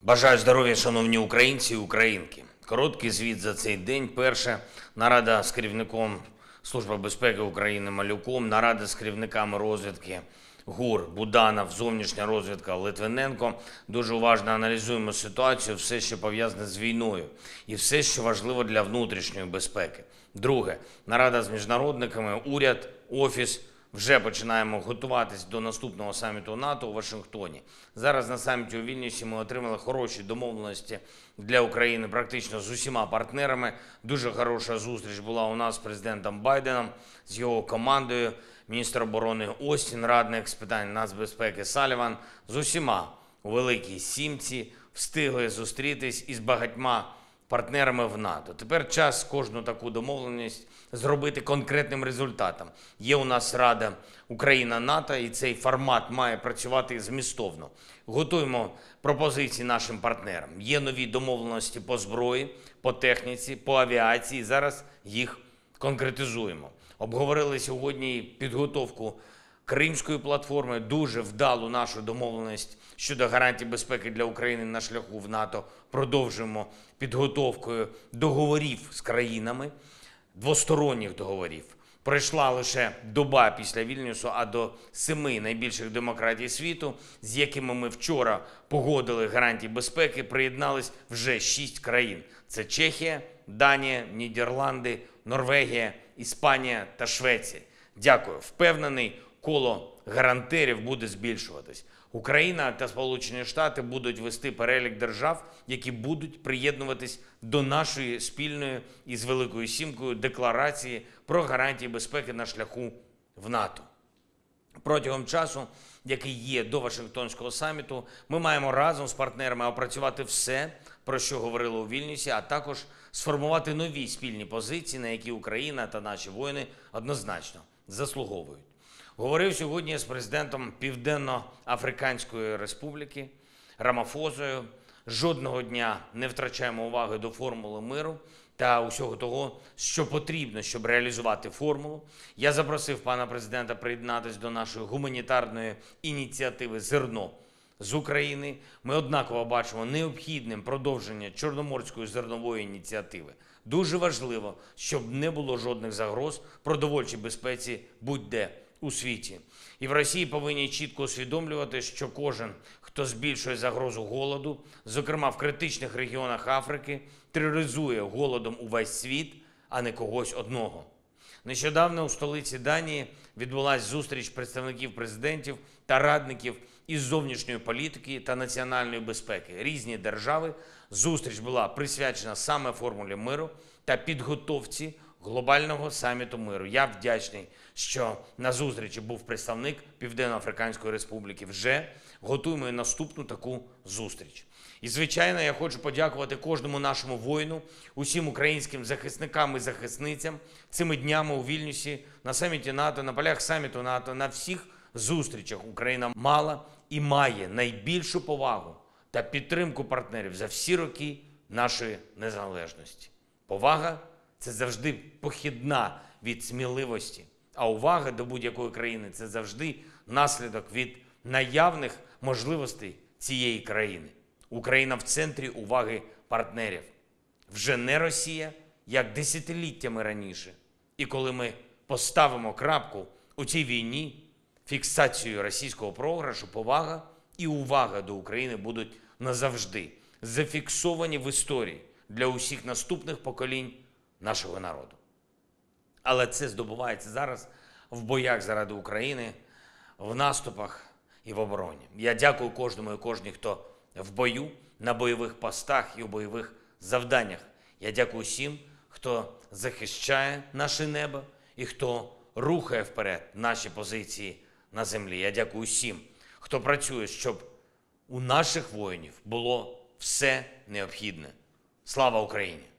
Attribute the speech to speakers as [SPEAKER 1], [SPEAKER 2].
[SPEAKER 1] Бажаю здоров'я, шановні українці і українки. Короткий звіт за цей день. Перше, нарада з керівником Служби безпеки України Малюком, нарада з керівниками розвідки ГУР, Буданов, зовнішня розвідка Литвиненко. Дуже уважно аналізуємо ситуацію, все, що пов'язане з війною і все, що важливо для внутрішньої безпеки. Друге, нарада з міжнародниками, уряд, офіс. Вже починаємо готуватись до наступного саміту НАТО у Вашингтоні. Зараз на саміті у Вільнюсі ми отримали хороші домовленості для України практично з усіма партнерами. Дуже хороша зустріч була у нас з президентом Байденом, з його командою, міністр оборони Остін, радник з питань нацбезпеки Саліван. З усіма у Великій Сімці встигли зустрітись із багатьма партнерами в НАТО. Тепер час кожну таку домовленість зробити конкретним результатом. Є у нас Рада Україна-НАТО, і цей формат має працювати змістовно. Готуємо пропозиції нашим партнерам. Є нові домовленості по зброї, по техніці, по авіації. Зараз їх конкретизуємо. Обговорили сьогодні підготовку Кримської платформи, дуже вдалу нашу домовленість щодо гарантій безпеки для України на шляху в НАТО. Продовжуємо підготовкою договорів з країнами, двосторонніх договорів. Пройшла лише доба після Вільнюсу, а до 7 найбільших демократій світу, з якими ми вчора погодили гарантії безпеки, приєднались вже 6 країн. Це Чехія, Данія, Нідерланди, Норвегія, Іспанія та Швеція. Дякую. Впевнений, коло гарантерів буде збільшуватись. Україна та Сполучені Штати будуть вести перелік держав, які будуть приєднуватись до нашої спільної із Великою Сімкою декларації про гарантії безпеки на шляху в НАТО. Протягом часу, який є до Вашингтонського саміту, ми маємо разом з партнерами опрацювати все, про що говорили у Вільнюсі, а також сформувати нові спільні позиції, на які Україна та наші воїни однозначно заслуговують. Говорив сьогодні з президентом Південно-Африканської Республіки Рамафозою. Жодного дня не втрачаємо уваги до формули миру та усього того, що потрібно, щоб реалізувати формулу. Я запросив пана президента приєднатися до нашої гуманітарної ініціативи «Зерно» з України. Ми однаково бачимо необхідним продовження Чорноморської зернової ініціативи. Дуже важливо, щоб не було жодних загроз продовольчій безпеці будь-де у світі. І в Росії повинні чітко усвідомлювати, що кожен, хто збільшує загрозу голоду, зокрема в критичних регіонах Африки, тероризує голодом увесь світ, а не когось одного. Нещодавно у столиці Данії відбулася зустріч представників президентів та радників із зовнішньої політики та національної безпеки. Різні держави. Зустріч була присвячена саме формулі миру та підготовці глобального саміту миру. Я вдячний, що на зустрічі був представник Південно-Африканської Республіки. Вже готуємо і наступну таку зустріч. І, звичайно, я хочу подякувати кожному нашому воїну, усім українським захисникам і захисницям цими днями у Вільнюсі, на саміті НАТО, на полях саміту НАТО, на всіх зустрічах Україна мала і має найбільшу повагу та підтримку партнерів за всі роки нашої незалежності. Повага – це завжди похідна від сміливості, а увага до будь-якої країни – це завжди наслідок від наявних можливостей цієї країни. Україна в центрі уваги партнерів. Вже не Росія, як десятиліттями раніше. І коли ми поставимо крапку у цій війні, фіксацією російського програшу, повага і увага до України будуть назавжди зафіксовані в історії для усіх наступних поколінь нашого народу. Але це здобувається зараз в боях заради України, в наступах і в обороні. Я дякую кожному і кожній, хто в бою, на бойових постах і у бойових завданнях. Я дякую всім, хто захищає наше небо і хто рухає вперед наші позиції на землі. Я дякую всім, хто працює, щоб у наших воїнів було все необхідне. Слава Україні!